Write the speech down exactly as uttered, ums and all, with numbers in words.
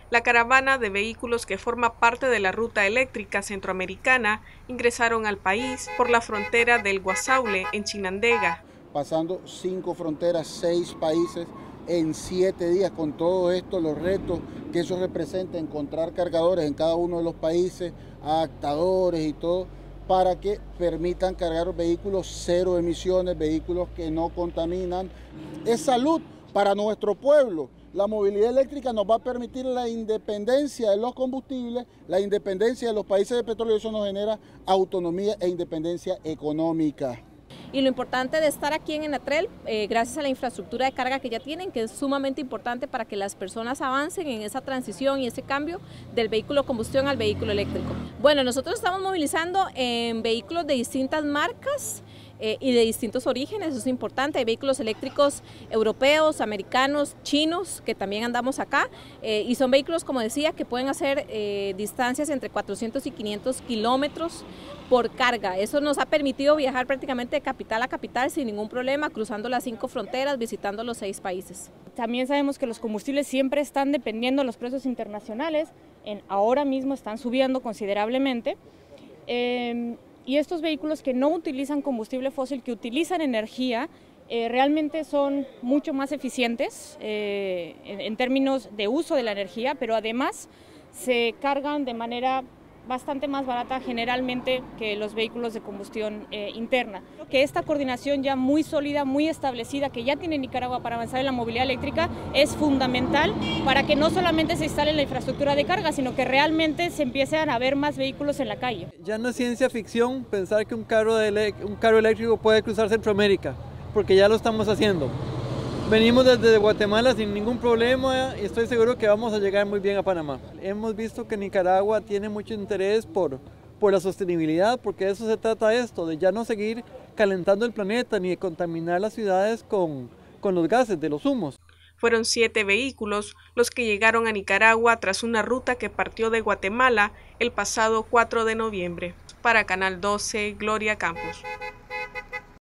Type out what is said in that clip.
La caravana de vehículos que forma parte de la ruta eléctrica centroamericana ingresaron al país por la frontera del Guasaule en Chinandega. Pasando cinco fronteras, seis países en siete días, con todo esto, los retos que eso representa, encontrar cargadores en cada uno de los países, adaptadores y todo, para que permitan cargar vehículos cero emisiones, vehículos que no contaminan. Es salud para nuestro pueblo. La movilidad eléctrica nos va a permitir la independencia de los combustibles, la independencia de los países de petróleo, y eso nos genera autonomía e independencia económica. Y lo importante de estar aquí en Enatrel, eh, gracias a la infraestructura de carga que ya tienen, que es sumamente importante para que las personas avancen en esa transición y ese cambio del vehículo combustión al vehículo eléctrico. Bueno, nosotros estamos movilizando en vehículos de distintas marcas eh, y de distintos orígenes, eso es importante. Hay vehículos eléctricos europeos, americanos, chinos, que también andamos acá, eh, y son vehículos, como decía, que pueden hacer eh, distancias entre cuatrocientos y quinientos kilómetros por carga. Eso nos ha permitido viajar prácticamente de capital a capital sin ningún problema, cruzando las cinco fronteras, visitando los seis países. También sabemos que los combustibles siempre están dependiendo de los precios internacionales, en, ahora mismo están subiendo considerablemente, eh, y estos vehículos que no utilizan combustible fósil, que utilizan energía, eh, realmente son mucho más eficientes eh, en, en términos de uso de la energía, pero además se cargan de manera bastante más barata generalmente que los vehículos de combustión eh, interna. Que esta coordinación ya muy sólida, muy establecida, que ya tiene Nicaragua para avanzar en la movilidad eléctrica, es fundamental para que no solamente se instale la infraestructura de carga, sino que realmente se empiecen a ver más vehículos en la calle. Ya no es ciencia ficción pensar que un carro, de un carro eléctrico puede cruzar Centroamérica, porque ya lo estamos haciendo. Venimos desde Guatemala sin ningún problema y estoy seguro que vamos a llegar muy bien a Panamá. Hemos visto que Nicaragua tiene mucho interés por, por la sostenibilidad, porque de eso se trata esto, de ya no seguir calentando el planeta ni de contaminar las ciudades con, con los gases de los humos. Fueron siete vehículos los que llegaron a Nicaragua tras una ruta que partió de Guatemala el pasado cuatro de noviembre. Para Canal doce, Gloria Campos.